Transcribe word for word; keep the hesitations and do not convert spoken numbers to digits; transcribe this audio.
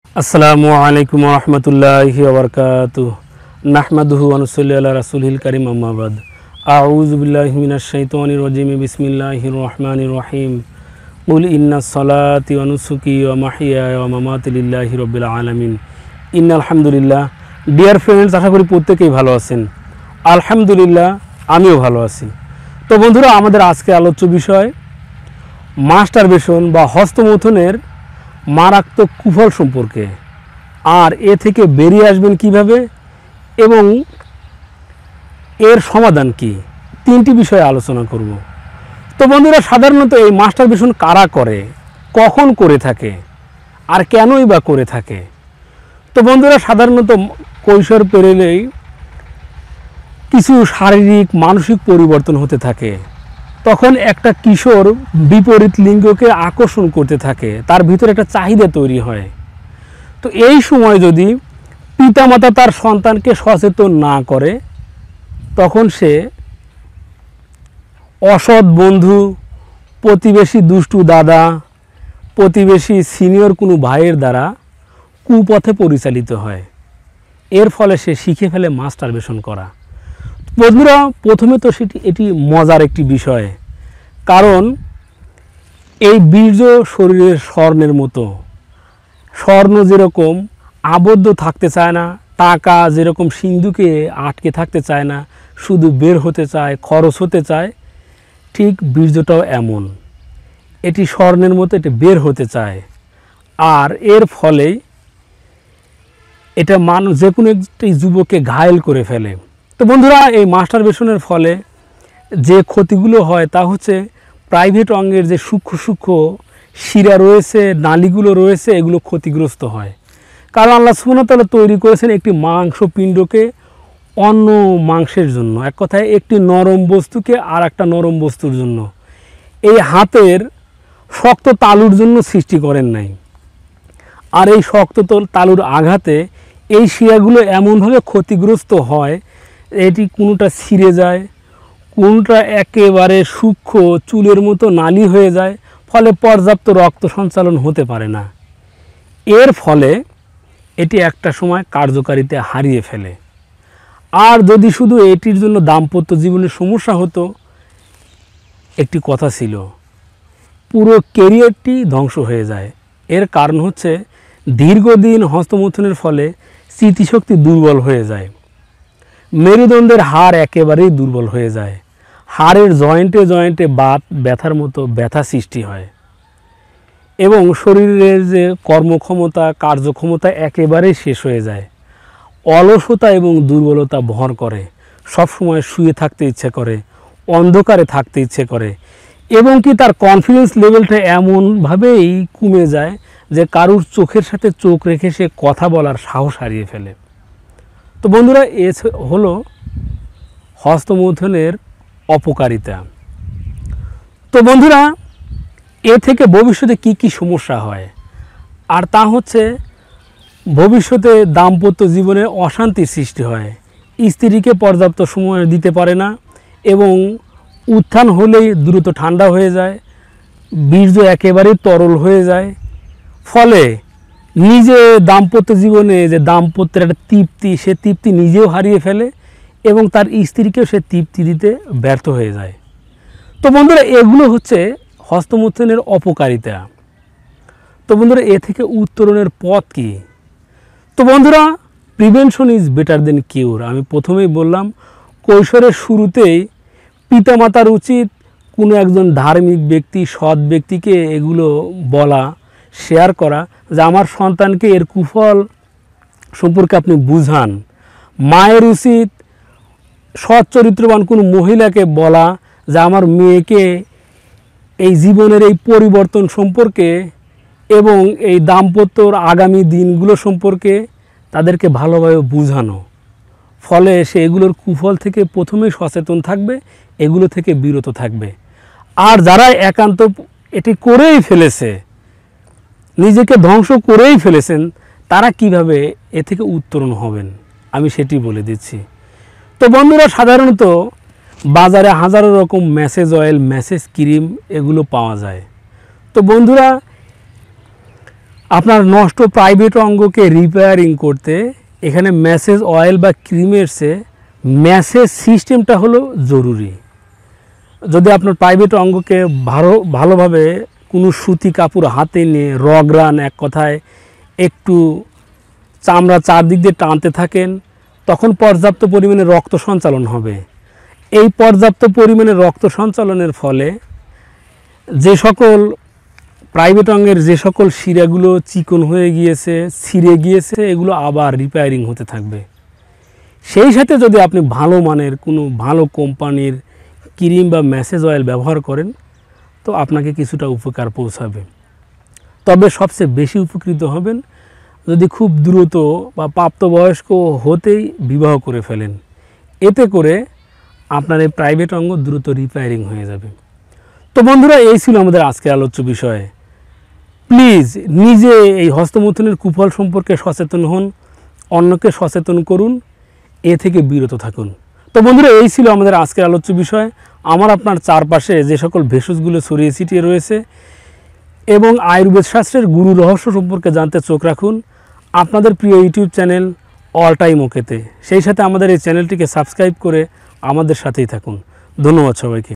আসসালামু আলাইকুম ওয়া রাহমাতুল্লাহি ওয়া বারাকাতুহু নাহমাদুহু ওয়া নুসাল্লি আলা রাসূলিল কারীম আম্মা বাদ আউযু বিল্লাহি মিনাশ শাইতানির রাজীম বিসমিল্লাহির রহমানির রহিম কুল ইন্নাস সালাতি ওয়া নুসুকি ওয়া মাহইয়ায়া ওয়া মামাতি লিল্লাহি রাব্বিল আলামিন ইন্নাল হামদুলিল্লাহ। ডিয়ার ফ্রেন্ডস, আশা করি প্রত্যেকেই ভালো আছেন। আলহামদুলিল্লাহ, আমিও ভালো আছি। তো বন্ধুরা, আমাদের আজকে আলোচ্য বিষয় মাস্টারবেশন বা হস্তমৈথুনের মারাত্মক কুফল সম্পর্কে, আর এ থেকে বেরিয়ে আসবেন কিভাবে এবং এর সমাধান কি, তিনটি বিষয়ে আলোচনা করব। তো বন্ধুরা, সাধারণত এই মাস্টারবেশন কারা করে, কখন করে থাকে, আর কেনই বা করে থাকে? তো বন্ধুরা, সাধারণত কৈশোর পেরোলেই কিছু শারীরিক মানসিক পরিবর্তন হতে থাকে। তখন একটা কিশোর বিপরীত লিঙ্গকে আকর্ষণ করতে থাকে, তার ভিতরে একটা চাহিদা তৈরি হয়। তো এই সময় যদি পিতামাতা তার সন্তানকে সচেতন না করে, তখন সে অসৎ বন্ধু, প্রতিবেশী দুষ্টু দাদা, প্রতিবেশী সিনিয়র কোনো ভাইয়ের দ্বারা কুপথে পরিচালিত হয়। এর ফলে সে শিখে ফেলে মাস্টারবেশন করা। বন্ধুরা, প্রথমে তো সেটি এটি মজার একটি বিষয়, কারণ এই বীর্য শরীরের স্বর্ণের মতো। স্বর্ণ যেরকম আবদ্ধ থাকতে চায় না, টাকা যেরকম সিন্ধুকে আটকে থাকতে চায় না, শুধু বের হতে চায়, খরচ হতে চায়, ঠিক বীর্যটাও এমন। এটি স্বর্ণের মতো, এটি বের হতে চায়। আর এর ফলেই এটা মানুষ যে কোনো একটি যুবককে ঘায়েল করে ফেলে। তো বন্ধুরা, এই মাস্টারবেশনের ফলে যে ক্ষতিগুলো হয় তা হচ্ছে প্রাইভেট অঙ্গের যে সূক্ষ্ম সূক্ষ্ম শিরা রয়েছে, নালীগুলো রয়েছে, এগুলো ক্ষতিগ্রস্ত হয়। কারণ আল্লাহ সুবহানাহু ওয়া তাআলা তৈরি করেছেন একটি মাংসপিণ্ডকে অন্য মাংসের জন্য, এক কথায় একটি নরম বস্তুকে আর একটা নরম বস্তুর জন্য। এই হাতের শক্ত তালুর জন্য সৃষ্টি করেন নাই। আর এই শক্ত তালুর আঘাতে এই শিরাগুলো এমনভাবে ক্ষতিগ্রস্ত হয়, এটি কোনোটা ছিঁড়ে যায়, কোনটা একেবারে সূক্ষ্ম চুলের মতো নালি হয়ে যায়, ফলে পর্যাপ্ত রক্ত সঞ্চালন হতে পারে না। এর ফলে এটি একটা সময় কার্যকারিতা হারিয়ে ফেলে। আর যদি শুধু এটির জন্য দাম্পত্য জীবনের সমস্যা হতো, একটি কথা ছিল, পুরো ক্যারিয়ারটি ধ্বংস হয়ে যায়। এর কারণ হচ্ছে দীর্ঘদিন হস্তমৈথুনের ফলে স্মৃতিশক্তি দুর্বল হয়ে যায়, মেরুদণ্ডের হাড় একেবারেই দুর্বল হয়ে যায়, হাড়ের জয়েন্টে জয়েন্টে বাত ব্যথার মতো ব্যথা সৃষ্টি হয় এবং শরীরের যে কর্মক্ষমতা, কার্যক্ষমতা একেবারেই শেষ হয়ে যায়। অলসতা এবং দুর্বলতা ভর করে, সবসময় শুয়ে থাকতে ইচ্ছে করে, অন্ধকারে থাকতে ইচ্ছে করে, এবং কি তার কনফিডেন্স লেভেলটা এমনভাবেই কমে যায় যে কারুর চোখের সাথে চোখ রেখে সে কথা বলার সাহস হারিয়ে ফেলে। তো বন্ধুরা, এ হলো হস্তমৈথুনের অপকারিতা। তো বন্ধুরা, এ থেকে ভবিষ্যতে কি কি সমস্যা হয়, আর তা হচ্ছে ভবিষ্যতে দাম্পত্য জীবনে অশান্তির সৃষ্টি হয়, স্ত্রীকে পর্যাপ্ত সময় দিতে পারে না এবং উত্থান হলেই দ্রুত ঠান্ডা হয়ে যায়, বীর্য একেবারেই তরল হয়ে যায়, ফলে নিজে দাম্পত্য জীবনে যে দাম্পত্যের একটা তৃপ্তি, সে তৃপ্তি নিজেও হারিয়ে ফেলে এবং তার স্ত্রীকেও সে তৃপ্তি দিতে ব্যর্থ হয়ে যায়। তো বন্ধুরা, এগুলো হচ্ছে হস্তমৈথুনের অপকারিতা। তো বন্ধুরা, এ থেকে উত্তরণের পথ কী? তো বন্ধুরা, prevention is better than cure. আমি প্রথমেই বললাম, কৈশোরের শুরুতেই পিতামাতার উচিত কোনো একজন ধার্মিক ব্যক্তি, সৎ ব্যক্তিকে এগুলো বলা, শেয়ার করা, যে আমার সন্তানকে এর কুফল সম্পর্কে আপনি বুঝান। মায়ের উচিত সৎ চরিত্রবান কোনো মহিলাকে বলা যে আমার মেয়েকে এই জীবনের এই পরিবর্তন সম্পর্কে এবং এই দাম্পত্যর আগামী দিনগুলো সম্পর্কে তাদেরকে ভালোভাবে বুঝানো। ফলে সে এগুলোর কুফল থেকে প্রথমেই সচেতন থাকবে, এগুলো থেকে বিরত থাকবে। আর যারা একান্ত এটি করেই ফেলেছে, নিজেকে ধ্বংস করেই ফেলেছেন, তারা কিভাবে এ থেকে উত্তরণ হবেন আমি সেটি বলে দিচ্ছি। তো বন্ধুরা, সাধারণত বাজারে হাজারো রকম ম্যাসেজ অয়েল, ম্যাসেজ ক্রিম এগুলো পাওয়া যায়। তো বন্ধুরা, আপনার নষ্ট প্রাইভেট অঙ্গকে রিপেয়ারিং করতে এখানে ম্যাসেজ অয়েল বা ক্রিমের চেয়ে ম্যাসেজ সিস্টেমটা হলো জরুরি। যদি আপনার প্রাইভেট অঙ্গকে ভালো ভালোভাবে কোনো সুতি কাপড় হাতে নিয়ে রগরান, এক কথায় একটু চামড়া চারদিক দিয়ে টানতে থাকেন, তখন পর্যাপ্ত পরিমাণে রক্ত সঞ্চালন হবে। এই পর্যাপ্ত পরিমাণে রক্ত সঞ্চালনের ফলে যে সকল প্রাইভেট অঙ্গের যে সকল শিরাগুলো চিকন হয়ে গিয়েছে, ছিঁড়ে গিয়েছে, এগুলো আবার রিপেয়ারিং হতে থাকবে। সেই সাথে যদি আপনি ভালো মানের কোনো ভালো কোম্পানির ক্রিম বা ম্যাসেজ অয়েল ব্যবহার করেন, তো আপনাকে কিছুটা উপকার পৌঁছাবে। তবে সবচেয়ে বেশি উপকৃত হবেন যদি খুব দ্রুত বা প্রাপ্তবয়স্ক হতেই বিবাহ করে ফেলেন। এতে করে আপনার এই প্রাইভেট অঙ্গ দ্রুত রিপেয়ারিং হয়ে যাবে। তো বন্ধুরা, এই ছিল আমাদের আজকের আলোচ্য বিষয়। প্লিজ নিজে এই হস্তমৈথুনের কুফল সম্পর্কে সচেতন হন, অন্যকে সচেতন করুন, এ থেকে বিরত থাকুন। তো বন্ধুরা, এই ছিল আমাদের আজকের আলোচ্য বিষয়। আমার আপনার চারপাশে যে সকল ভেষজগুলো ছড়িয়ে ছিটিয়ে রয়েছে এবং আয়ুর্বেদ শাস্ত্রের গুরু রহস্য সম্পর্কে জানতে চোখ রাখুন আপনাদের প্রিয় ইউটিউব চ্যানেল অল টাইম ওকেতে। সেই সাথে আমাদের এই চ্যানেলটিকে সাবস্ক্রাইব করে আমাদের সাথেই থাকুন। ধন্যবাদ সবাইকে।